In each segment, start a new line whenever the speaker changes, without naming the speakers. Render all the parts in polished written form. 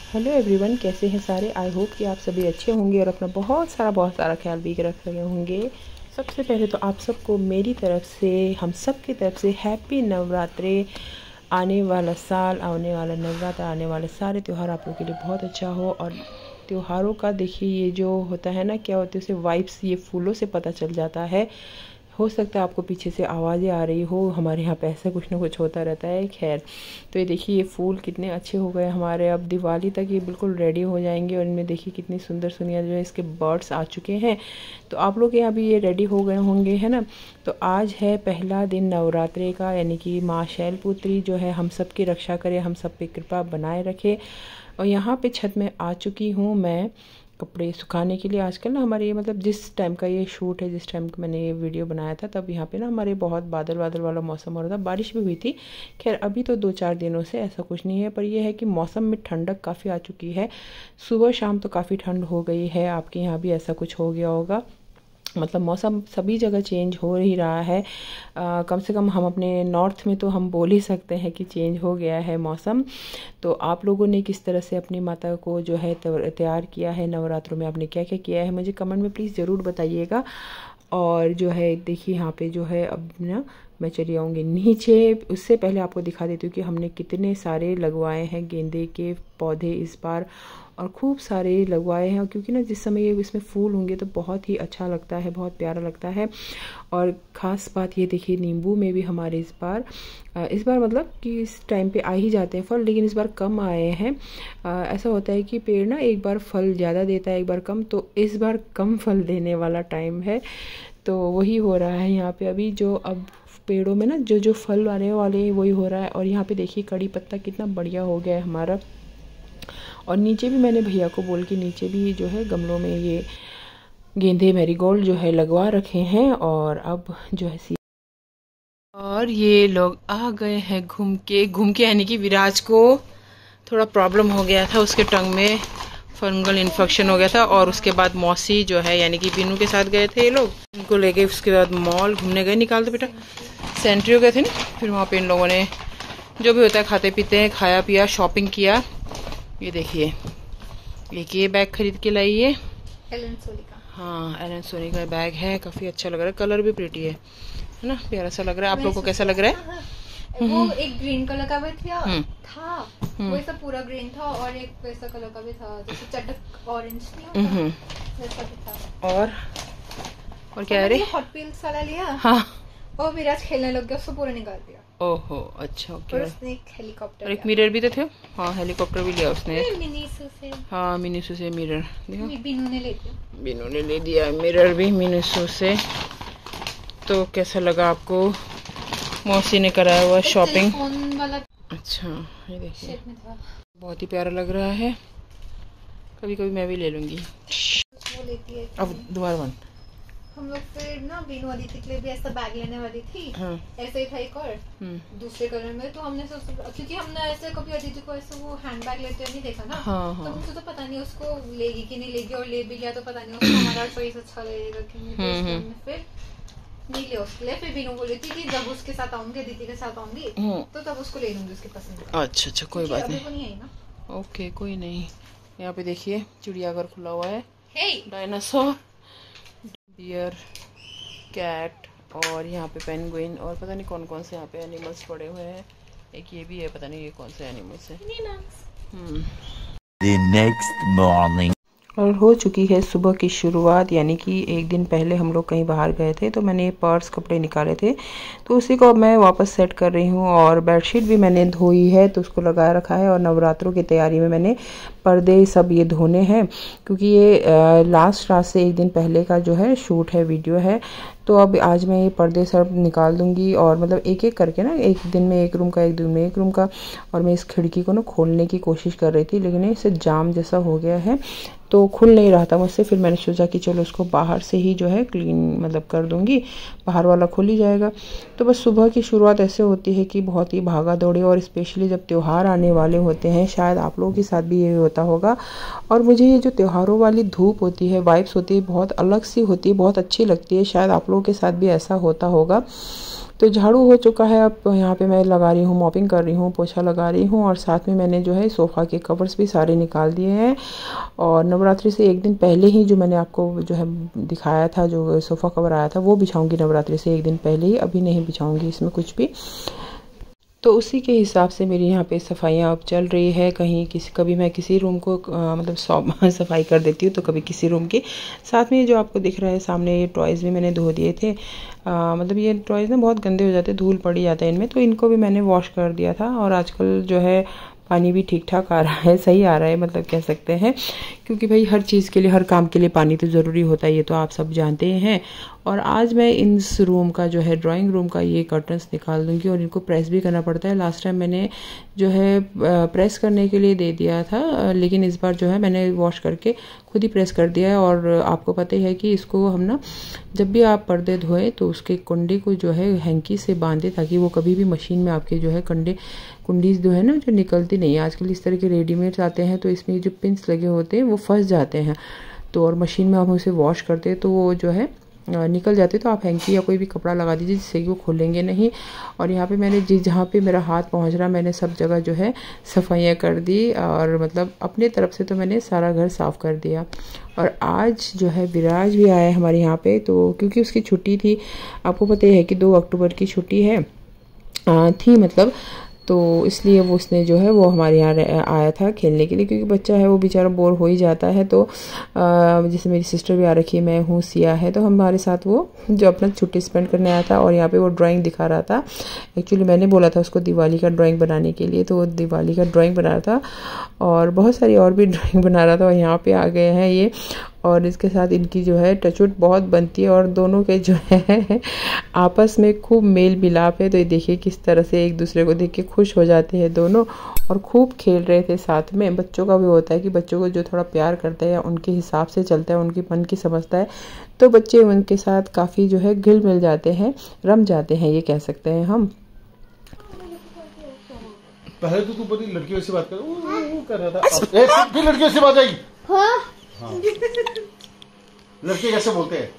Hello everyone, कैसे हैं सारे। आई होप कि आप सभी अच्छे होंगे और अपना बहुत सारा ख्याल भी रख रहे होंगे। सबसे पहले तो आप सबको मेरी तरफ से, हम सब की तरफ से हैप्पी नवरात्रे। आने वाला साल, आने वाला नवरात्र, आने वाले सारे त्यौहार आप लोगों के लिए बहुत अच्छा हो। और त्योहारों का देखिए, ये जो होता है ना, क्या होती है उसे वाइब्स, ये फूलों से पता चल जाता है। हो सकता है आपको पीछे से आवाज़ें आ रही हो, हमारे यहाँ पे ऐसा कुछ ना कुछ होता रहता है। खैर, तो ये देखिए ये फूल कितने अच्छे हो गए हमारे। अब दिवाली तक ये बिल्कुल रेडी हो जाएंगे और इनमें देखिए कितनी सुंदर सुनिया जो है इसके बर्ड्स आ चुके हैं। तो आप लोग के यहाँ भी ये रेडी हो गए होंगे, है ना। तो आज है पहला दिन नवरात्रे का, यानी कि माँ शैलपुत्री जो है हम सब की रक्षा करे, हम सब पे कृपा बनाए रखे। और यहाँ पे छत में आ चुकी हूँ मैं कपड़े सुखाने के लिए। आजकल ना हमारे मतलब जिस टाइम का ये शूट है, जिस टाइम का मैंने ये वीडियो बनाया था, तब यहाँ पे ना हमारे बहुत बादल वाला मौसम हो रहा था, बारिश भी हुई थी। खैर अभी तो 2-4 दिनों से ऐसा कुछ नहीं है, पर यह है कि मौसम में ठंडक काफ़ी आ चुकी है। सुबह शाम तो काफ़ी ठंड हो गई है। आपके यहाँ भी ऐसा कुछ हो गया होगा। मतलब मौसम सभी जगह चेंज हो ही रहा है। कम से कम हम अपने नॉर्थ में तो हम बोल ही सकते हैं कि चेंज हो गया है मौसम। तो आप लोगों ने किस तरह से अपनी माता को जो है तैयार किया है, नवरात्रों में आपने क्या क्या किया है, मुझे कमेंट में प्लीज़ ज़रूर बताइएगा। और जो है देखिए यहाँ पे जो है अब ना मैं चली आऊँगी नीचे। उससे पहले आपको दिखा देती हूँ कि हमने कितने सारे लगवाए हैं गेंदे के पौधे इस बार, और खूब सारे लगवाए हैं। क्योंकि ना जिस समय ये इसमें फूल होंगे तो बहुत ही अच्छा लगता है, बहुत प्यारा लगता है। और ख़ास बात ये देखिए, नींबू में भी हमारे इस बार मतलब कि इस टाइम पे आ ही जाते हैं फल, लेकिन इस बार कम आए हैं। ऐसा होता है कि पेड़ ना एक बार फल ज़्यादा देता है, एक बार कम, तो इस बार कम फल देने वाला टाइम है। तो वही हो रहा है यहाँ पे अभी, जो अब पेड़ों में ना जो फल आने वाले हैं वही हो रहा है। और यहाँ पे देखिए कड़ी पत्ता कितना बढ़िया हो गया है हमारा। और नीचे भी मैंने भैया को बोल के नीचे भी जो है गमलों में ये गेंदे मैरीगोल्ड जो है लगवा रखे हैं। और अब जो है और ये लोग आ गए हैं घूम के, यानी कि विराज को थोड़ा प्रॉब्लम हो गया था, उसके टंग में फंगल इन्फेक्शन हो गया था। और उसके बाद मौसी जो है यानी कि बीनू के साथ गए थे ये लोग, इनको ले गए। उसके बाद मॉल घूमने गए, निकाल दो बेटा, सेंट्रियो गए थे ना। फिर वहाँ पे इन लोगों ने जो भी होता है खाते पीते हैं, खाया पिया, शॉपिंग किया। ये देखिए एक ये बैग खरीद के लाई है
एलन सोनी का।
हाँ, एलन सोनी का बैग है, काफी अच्छा लग रहा है, कलर भी प्रिटी है ना, प्यारा सा लग रहा है। आप लोग को कैसा लग रहा है?
वो एक ग्रीन कलर का भी था वो सब पूरा ग्रीन था, और एक वैसा कलर का भी था जैसे चटक ऑरेंज नहीं वैसा भी था।
और क्या है?
हॉट व्हील्स वाला लिया।
हाँ,
और विराज खेलने लग गया, उसको पूरा निकाल दिया।
ओहो अच्छा, ओके।
और उसने एक हेलीकॉप्टर
और एक मिरर भी तो थे। हाँ, हेलीकॉप्टर भी लिया उसने।
मिनीसू से।
हाँ, मिनीसू से मिरर
बीनू ने
ले दिया मिरर भी मिनीसू से। तो कैसा लगा आपको मौसी ने कराया हुआ शॉपिंग? अच्छा, ये देखिए बहुत ही प्यारा लग रहा है। कभी कभी मैं भी ले लूंगी।
वो लेती है
अब दोबारा
हम लोग फिर ना बीनू अदिति के लिए भी ऐसा बैग लेने वाली थी। हाँ। ऐसे ही था एक और दूसरे कलर में। तो हमने क्योंकि हमने ऐसे कभी अदिति को ऐसे वो हैंड बैग लेते हुए नहीं देखा ना। हाँ, हाँ। तो मुझे तो पता नहीं उसको लेगी कि नहीं लेगी, और ले भी लिया तो पता नहीं उसको हमारा चॉइस अच्छा लगेगा कि नहीं। फिर नहीं लिया उसके लिए। फिर बीनू बोली थी कि जब उसके साथ आऊंगी, अदिति के साथ आऊंगी तो तब उसको ले लूंगी उसके पसंद का। अच्छा, कोई बात नहीं।
ओके, कोई नहीं। यहाँ पे देखिए चिड़ियाघर खुला हुआ है, डायनासोर, डियर, कैट, और यहाँ पे पेंगुइन, और पता नहीं कौन कौन से यहाँ पे एनिमल्स पड़े हुए हैं। एक ये भी है, पता नहीं ये कौन से एनिमल्स है। The next morning. और हो चुकी है सुबह की शुरुआत, यानी कि एक दिन पहले हम लोग कहीं बाहर गए थे, तो मैंने पर्स कपड़े निकाले थे, तो उसी को अब मैं वापस सेट कर रही हूँ। और बेडशीट भी मैंने धोई है, तो उसको लगा रखा है। और नवरात्रों की तैयारी में मैंने पर्दे सब ये धोने हैं, क्योंकि ये लास्ट रात से एक दिन पहले का जो है शूट है, वीडियो है। तो अब आज मैं ये पर्दे सब निकाल दूंगी, और मतलब एक एक करके ना, एक दिन में एक रूम का, एक दिन में एक रूम का। और मैं इस खिड़की को ना खोलने की कोशिश कर रही थी, लेकिन इससे जाम जैसा हो गया है, तो खुल नहीं रहा था मुझसे। फिर मैंने सोचा कि चलो उसको बाहर से ही जो है क्लीन मतलब कर दूंगी, बाहर वाला खुल ही जाएगा। तो बस सुबह की शुरुआत ऐसे होती है कि बहुत ही भागा दौड़ी, और स्पेशली जब त्यौहार आने वाले होते हैं, शायद आप लोगों के साथ भी ये होता होगा। और मुझे ये जो त्योहारों वाली धूप होती है, वाइब्स होती है, बहुत अलग सी होती है, बहुत अच्छी लगती है। शायद आप लोगों के साथ भी ऐसा होता होगा। तो झाड़ू हो चुका है, अब यहाँ पे मैं लगा रही हूँ, मॉपिंग कर रही हूँ, पोछा लगा रही हूँ। और साथ में मैंने जो है सोफ़ा के कवर्स भी सारे निकाल दिए हैं। और नवरात्रि से एक दिन पहले ही जो मैंने आपको जो है दिखाया था, जो सोफ़ा कवर आया था, वो बिछाऊँगी नवरात्रि से एक दिन पहले ही, अभी नहीं बिछाऊँगी इसमें कुछ भी। तो उसी के हिसाब से मेरी यहाँ पे सफाइयाँ अब चल रही है। कभी मैं किसी रूम को मतलब सफाई कर देती हूँ, तो कभी किसी रूम की। साथ में जो आपको दिख रहा है सामने, ये टॉयज़ भी मैंने धो दिए थे। मतलब ये टॉयज़ ना बहुत गंदे हो जाते हैं, धूल पड़ी जाता है इनमें, तो इनको भी मैंने वॉश कर दिया था। और आजकल जो है पानी भी ठीक ठाक आ रहा है, सही आ रहा है मतलब कह सकते हैं, क्योंकि भाई हर चीज़ के लिए, हर काम के लिए पानी तो ज़रूरी होता है, ये तो आप सब जानते हैं। और आज मैं इस रूम का जो है, ड्राइंग रूम का, ये कर्टन्स निकाल दूंगी और इनको प्रेस भी करना पड़ता है। लास्ट टाइम मैंने जो है प्रेस करने के लिए दे दिया था, लेकिन इस बार जो है मैंने वॉश करके खुद ही प्रेस कर दिया है। और आपको पता ही है कि इसको हम ना, जब भी आप पर्दे धोएं तो उसके कुंडे को जो है हैंकी से बांधे, ताकि वो कभी भी मशीन में आपके जो है कुंडी जो है ना, जो निकलती नहीं है। आजकल इस तरह के रेडीमेड आते हैं, तो इसमें जो पिंस लगे होते हैं वो फंस जाते हैं। तो और मशीन में हम उसे वॉश करते हैं तो वो जो है निकल जाते, तो आप हैंकी या कोई भी कपड़ा लगा दीजिए जिससे कि वो खुलेंगे नहीं। और यहाँ पे मैंने जहाँ पे मेरा हाथ पहुँच रहा, मैंने सब जगह जो है सफाइयाँ कर दी। और मतलब अपने तरफ से तो मैंने सारा घर साफ़ कर दिया। और आज जो है विराज भी आया है हमारे यहाँ पे, तो क्योंकि उसकी छुट्टी थी, आपको पता ही है कि 2 अक्टूबर की छुट्टी है थी मतलब, तो इसलिए वो उसने जो है वो हमारे यहाँ आया था खेलने के लिए, क्योंकि बच्चा है वो बेचारा बोर हो ही जाता है। तो जैसे मेरी सिस्टर भी आ रखी है, मैं हूँ, सिया है, तो हमारे साथ वो जो अपना छुट्टी स्पेंड करने आया था। और यहाँ पे वो ड्राइंग दिखा रहा था। एक्चुअली मैंने बोला था उसको दिवाली का ड्राइंग बनाने के लिए, तो वो दिवाली का ड्राइंग बना रहा था और बहुत सारी और भी ड्राइंग बना रहा था। और यहाँ पे आ गए हैं ये, और इसके साथ इनकी जो है टचवुड बहुत बनती है और दोनों के जो है आपस में खूब मेल मिलाप है। तो ये देखिए किस तरह से एक दूसरे को देख के खुश हो जाते हैं दोनों, और खूब खेल रहे थे साथ में। बच्चों का भी होता है कि बच्चों को जो थोड़ा प्यार करता है या उनके हिसाब से चलता है, उनके मन की समझता है, तो बच्चे उनके साथ काफ़ी जो है घुल मिल जाते हैं, रम जाते हैं, ये कह सकते हैं हम।
पहले तो तू बड़ी लड़कियों से बात कर रहा था, फिर लड़कियों से बात आई। हाँ। लड़के कैसे बोलते हैं?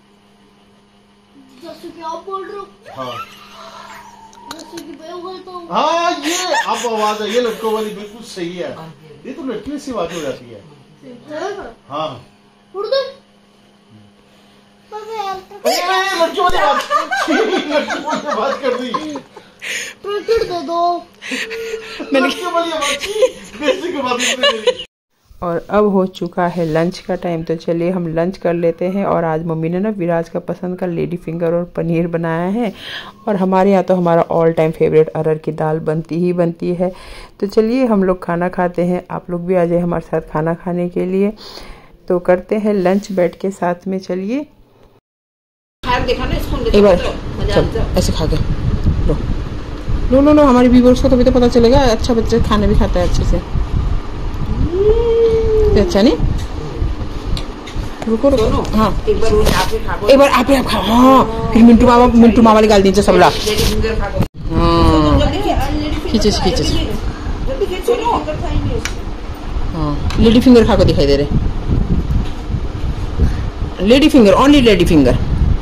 जैसे कि आप बोल रहे हो।
हाँ,
जैसे कि मैं बोलता हूँ।
हाँ, ये अब आवाज है, ये लड़कों वाली बिल्कुल सही है। ये तो लड़कियों से बात हो जाती है। हाँ,
उर्दू
लड़कियों वाली बात कर दी।
पैकेट दे दो।
लड़कियों वाली आवाज बेसिक बात नहीं।
और अब हो चुका है लंच का टाइम, तो चलिए हम लंच कर लेते हैं। और आज मम्मी ने ना विराज का पसंद का लेडी फिंगर और पनीर बनाया है। और हमारे यहाँ तो हमारा ऑल टाइम फेवरेट अरहर की दाल बनती ही बनती है। तो चलिए हम लोग खाना खाते हैं, आप लोग भी आ जाए हमारे साथ खाना खाने के लिए। तो करते हैं लंच बैठ के साथ में। चलिए एक बार चल ऐसे खा के लो लो लो, हमारे व्यूअर्स को तभी तो पता चलेगा अच्छा बच्चा खाना भी खाता है अच्छे से। अच्छा नहीं, रुको रुको, हाँ एक बार आप खा। हाँ फिर मिंटू मामा वाली गाल दीजिए सबला। हाँ खींचे हाँ, लेडी फिंगर खा को दिखाई दे रहे, lady finger, only lady finger.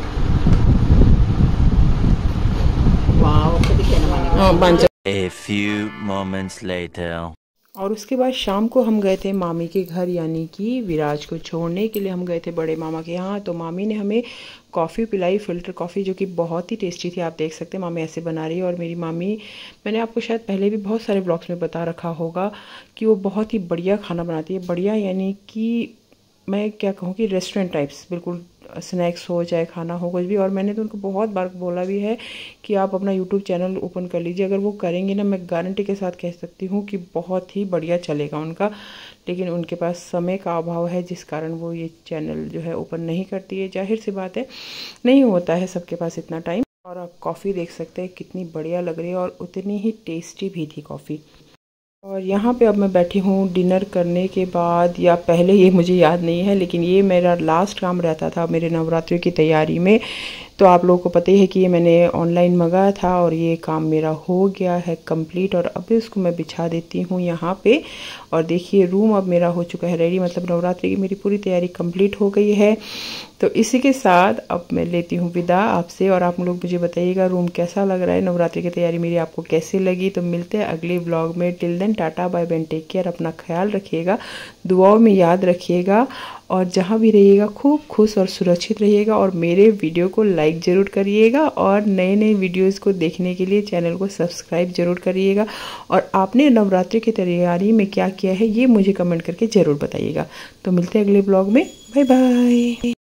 A few moments later.
और उसके बाद शाम को हम गए थे मामी के घर, यानी कि विराज को छोड़ने के लिए हम गए थे बड़े मामा के यहाँ। तो मामी ने हमें कॉफ़ी पिलाई, फ़िल्टर कॉफ़ी, जो कि बहुत ही टेस्टी थी। आप देख सकते हैं मामी ऐसे बना रही है। और मेरी मामी, मैंने आपको शायद पहले भी बहुत सारे ब्लॉग्स में बता रखा होगा कि वो बहुत ही बढ़िया खाना बनाती है। बढ़िया यानी कि मैं क्या कहूँ कि रेस्टोरेंट टाइप्स, बिल्कुल स्नैक्स हो चाहे खाना हो कुछ भी। और मैंने तो उनको बहुत बार बोला भी है कि आप अपना यूट्यूब चैनल ओपन कर लीजिए। अगर वो करेंगे ना, मैं गारंटी के साथ कह सकती हूँ कि बहुत ही बढ़िया चलेगा उनका। लेकिन उनके पास समय का अभाव है, जिस कारण वो ये चैनल जो है ओपन नहीं करती है। जाहिर सी बात है, नहीं होता है सबके पास इतना टाइम। और आप कॉफ़ी देख सकते हैं कितनी बढ़िया लग रही है और उतनी ही टेस्टी भी थी कॉफ़ी। और यहाँ पे अब मैं बैठी हूँ डिनर करने के बाद, या पहले, ये मुझे याद नहीं है, लेकिन ये मेरा लास्ट काम रहता था मेरे नवरात्रि की तैयारी में। तो आप लोगों को पता ही है कि ये मैंने ऑनलाइन मंगाया था और ये काम मेरा हो गया है कंप्लीट। और अभी इसको मैं बिछा देती हूँ यहाँ पे। और देखिए रूम अब मेरा हो चुका है रेडी, मतलब नवरात्रि की मेरी पूरी तैयारी कंप्लीट हो गई है। तो इसी के साथ अब मैं लेती हूँ विदा आपसे, और आप लोग मुझे बताइएगा रूम कैसा लग रहा है, नवरात्रि की तैयारी मेरी आपको कैसी लगी। तो मिलते हैं अगले व्लॉग में। Till then tata bye bye, take care, अपना ख्याल रखिएगा, दुआओं में याद रखिएगा, और जहाँ भी रहिएगा खूब खुश और सुरक्षित रहिएगा। और मेरे वीडियो को लाइक ज़रूर करिएगा, और नए नए वीडियोज़ को देखने के लिए चैनल को सब्सक्राइब ज़रूर करिएगा। और आपने नवरात्रि की तैयारी में क्या किया है ये मुझे कमेंट करके ज़रूर बताइएगा। तो मिलते हैं अगले ब्लॉग में, बाय बाय।